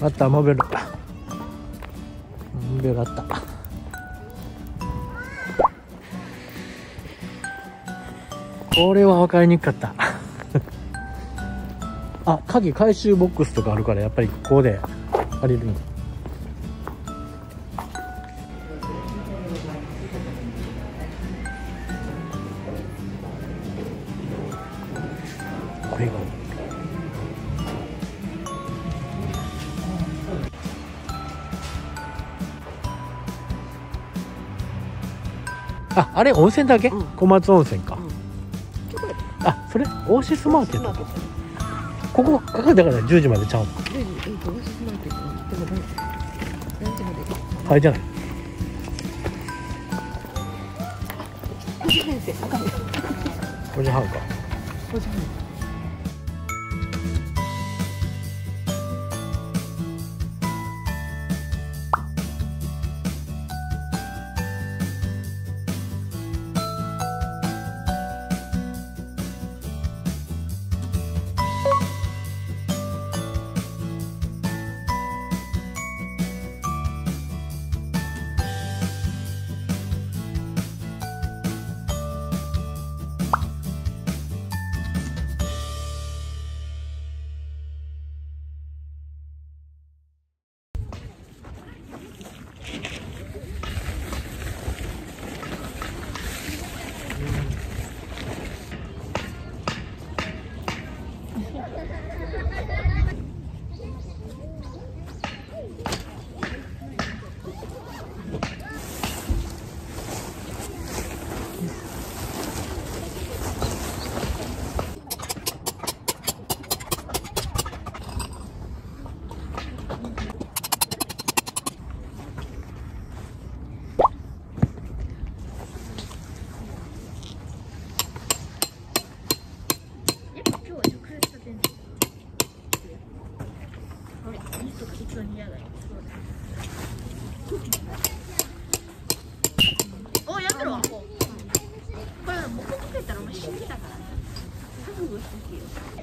あった、モベル。モベルあった。これは分かりにくかったあ、鍵回収ボックスとかあるから、やっぱりここで借りるんだ。これがあ、あれ温泉だけ、うん、小松温泉か、うん、あ、それオーシスマーケットとここだから10時までちゃうの。オーシスマーケットでも何時まであれじゃない5時半か。5時半か。5時半。 お、やめろ。これもうここけたらお前死んでたから。覚悟してきよ。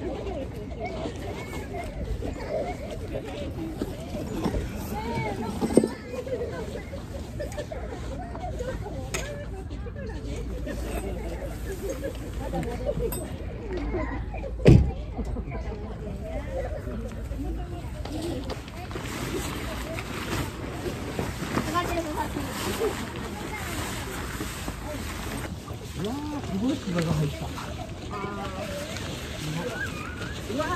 うわー、すごい砂が入った。うわ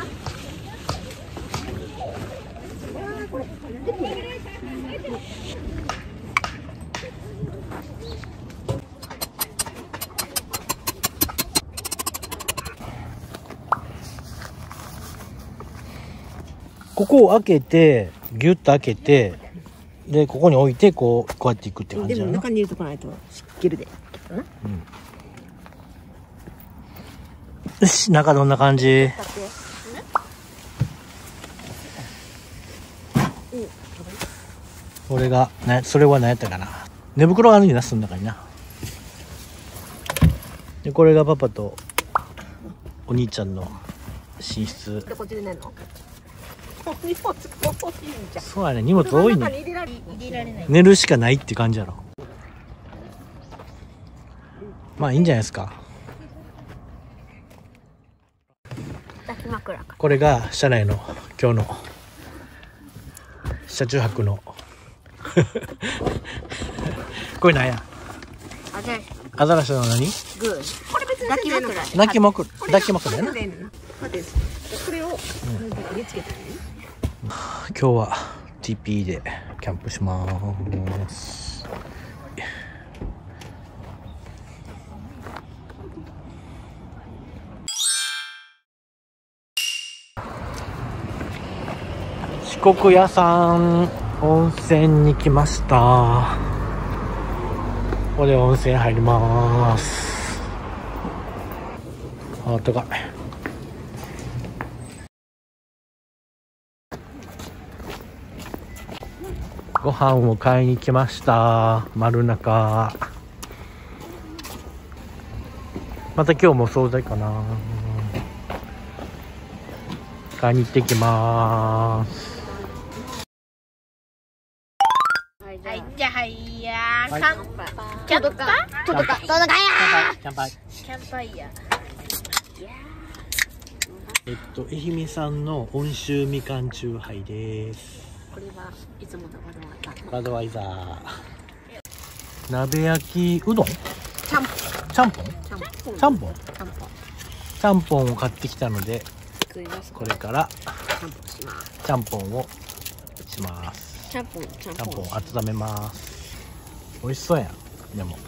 ここを開けてギュッと開けて、でここに置いてこうやっていくって感じだな。 でも中に入れとかないと湿気るで。うん、 よし、中どんな感じ？これがそれは何やったかな。寝袋があるんだ、その中にな。でこれがパパとお兄ちゃんの寝室。 でこっちで寝るの？荷物が多いんじゃん。 そうやね、荷物多いね。 入れられない。 寝るしかないって感じやろ。まあいいんじゃないですか。 抱き枕か。 これが車内の今日の車中泊のこれなんや。アザラシの何？ グー。これ別に抱き枕。 抱き枕やな。これを入れ付けたね。 今日は TP でキャンプします。四国屋さん温泉に来ました。ここで温泉入ります。あったかい。ご飯を買いに来ました。丸中。また今日も惣菜かな。買いに行ってきます。 乾杯。キャンパー。 乾杯。 キャンパイヤ愛媛産の温州みかんチューハイです。 これはいつものバドワイザー。鍋焼きうどん？ちゃんぽん？ちゃんぽんを買ってきたので、これからちゃんぽんをします。ちゃんぽん温めます。美味しそうやん。でも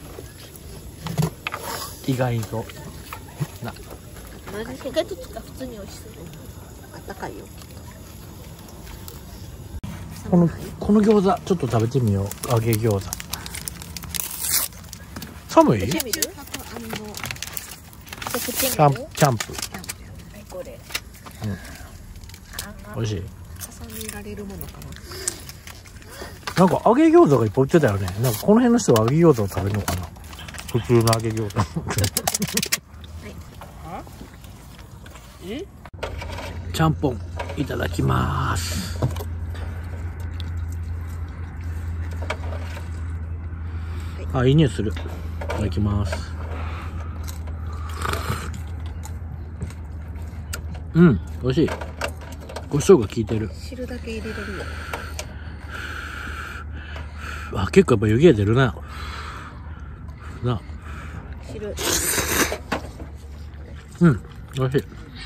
意外とな。 ポテトとか普通に美味しそう。あったかいよ。 この餃子ちょっと食べてみよう。揚げ餃子。寒い？キャンプ。 これ。 美味しい。 重ねられるものかなな。 んか揚げ餃子がいっぱい売ってたよね。なんかこの辺の人は揚げ餃子を食べるのかな。普通の揚げ餃子。ちゃんぽんいただきます。あ、いい匂いする。いただきます。うん、美味しい。胡椒が効いてる。 汁だけ入れれるよ。 あ、結構やっぱ湯気出るな。 汁。 うん、美味しい。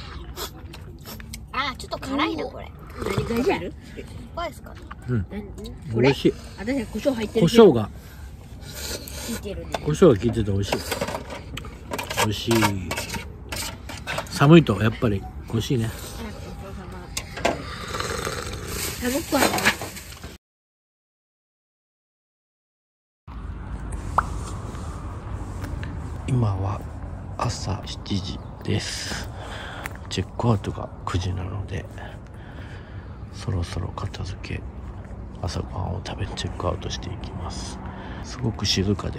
あ、ちょっと辛いなこれ。大丈夫？怖いですか？ うん、美味しい。 私胡椒入ってる。 胡椒が効いてるね。 胡椒が効いてて美味しい。美味しい。寒いとやっぱり美味しいね。 寒くはない。 今は朝7時です。チェックアウトが9時なので、そろそろ片付け、朝ごはんを食べチェックアウトしていきます。すごく静かで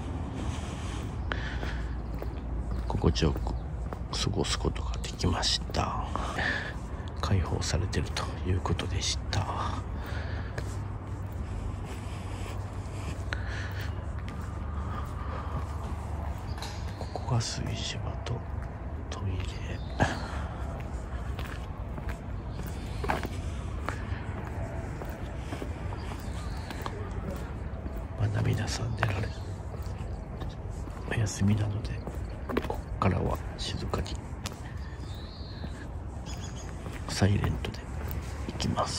心地よく過ごすことができました。解放されてるということでした。ここが炊事場とトイレ。皆さん出られるお休みなので、ここからは静かにサイレントで行きます。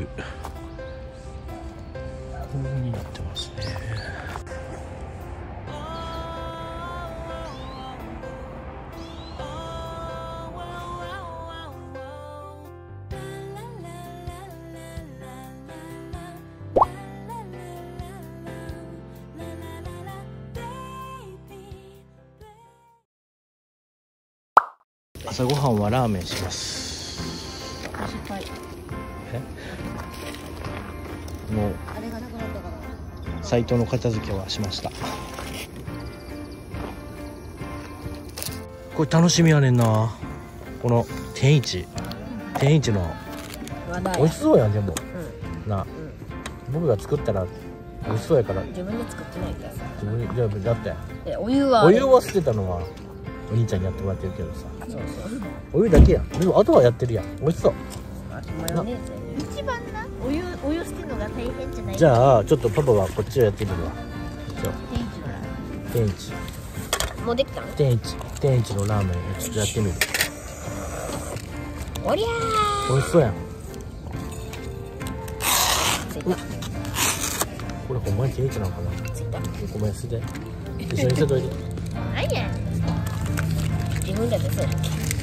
ルになってますね。朝ごはんはラーメンします。 失敗。 もうあれがなくなったから。 サイトの片付けはしました。これ楽しみやねんな。この天一の美味しそうやん。でも、な、僕が作ったら美味しそうやから。 自分で作ってないからさ。 自分で、じゃあだってお湯は捨てたのはお兄ちゃんにやってもらってるけどさ。 そうそう。 お湯だけやん。でもあとはやってるやん。美味しそう。 マヨネーズ一番な、お湯捨てるのが大変じゃない。 じゃあちょっとパパはこっちをやってみるわ。天一もうできたの？ 天一のラーメンちょっとやってみる。 おりゃー、 美味しそうやん。 ついた。 これほんまに天一なのかな。 ついた。 ごめん、捨てて一緒に捨てといて。 何や自分だってそうや。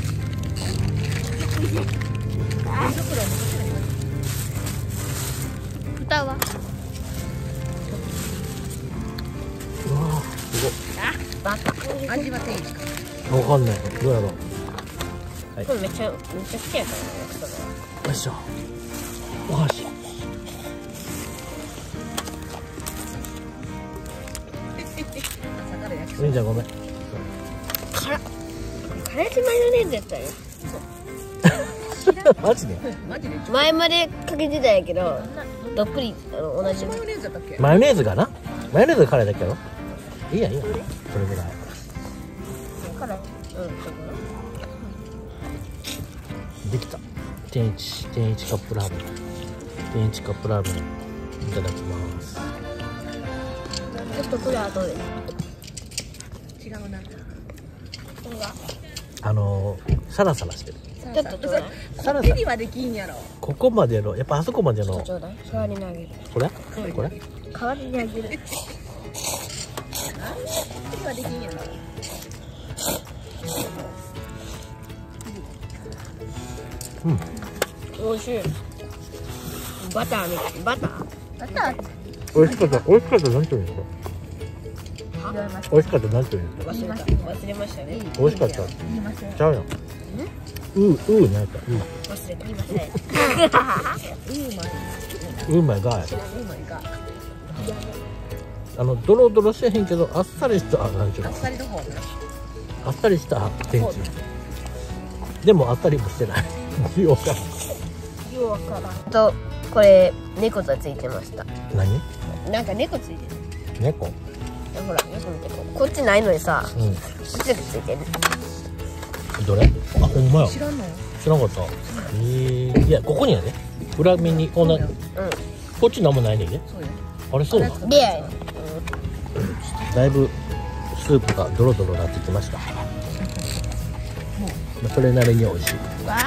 蓋はうわー、すごい。 バカ。味は天一か。 わかんない。どうやろう。はい、 これめっちゃ好きやからね。 よいしょ。お箸。お兄ちゃんごめん。 からしマヨネーズやったよ。 マジで前までかけてたんやけど、どっぷり同じマヨネーズだったっけ。 マヨネーズかな。マヨネーズが辛いだけやろ。いいやん、いいやん、それぐらい辛い。 できた。天一カップラーメン。天一カップラーメンいただきます。 ちょっとこれ後で。違うな。 サラサラしてる。 ちょっとちょうだい。 サラサラはできんやろ。ここまでの、やっぱあそこまでの。 ちょうだい。代わりにあげる。 これこれ代わりにあげる。はできんやろ。 うん、 美味しい。バターみたい。バター美味しかった。美味しかった。何て言うんですか。美味しかった。何て言うんですか。 忘れましたね。 美味しかった。ちゃうやん。なんか忘れていません。 うまいがドロドロしてへんけどあっさりした、なんていうの、あっさりした天一でもあっさりもしてない。ようからと、これ猫がついてました。 何？ なんか猫ついてる。 猫？ ほら、よく見て、こっちないのにさ、こっちだけついてる。 どれ？あ、ほんまや。知らんかった。いや、ここにはね、裏面にこんな、こっちなんもないねんね。あれ、そうなの？ レアや。 だいぶスープがドロドロなってきました。それなりに美味しい。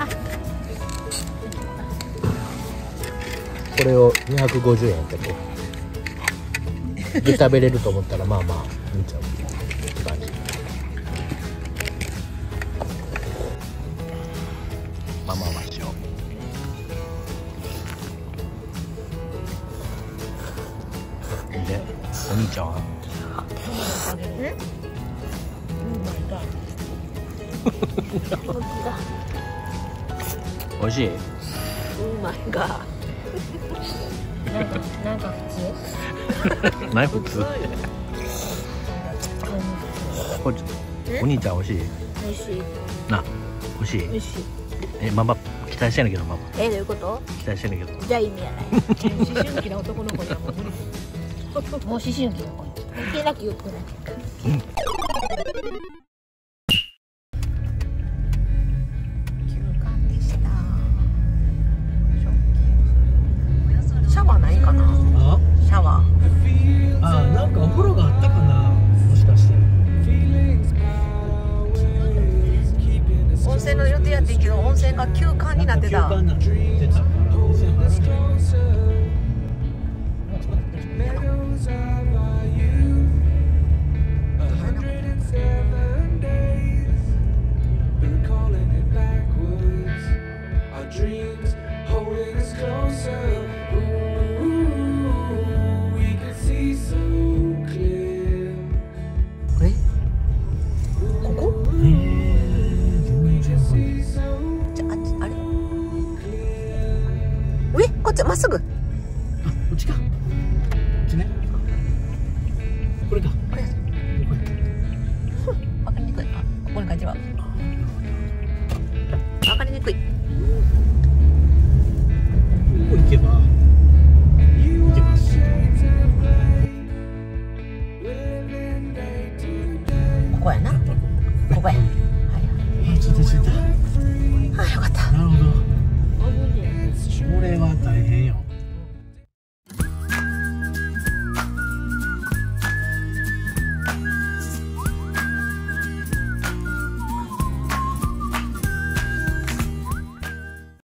これを250円だけで食べれると思ったら、まあまあいいんちゃうって感じ。まあまあまあしよう。で、お兄ちゃんは美味しい。なんか普通。ない普通。お兄ちゃん美味しい。 美味しい。 な、美味しい。 美味しい。 ママ期待してんだけど、ママ。 どういうこと？ 期待してんだけど。 じゃあ意味やない。思春期の男の子にはもう無理。もう思春期の子に。関係なく言ってない。シャワーないかな。シャワー。 なんかお風呂があったかな。もしかして。 温泉の予定やってんけど、温泉が休館になってた。 休館になってたから、そ線入らない。 ここ？ 全然わかんない。 じゃあ、あれ上こっちまっすぐ。 あ、こっちか。こっちね。これか。 これここや。 わかりにくい。あ、ここに感じはわかりにくい。 ここ行けば行けます。 ここやな。ここや。はい。 あ、着いた着いた。 あ、よかった。 なるほど。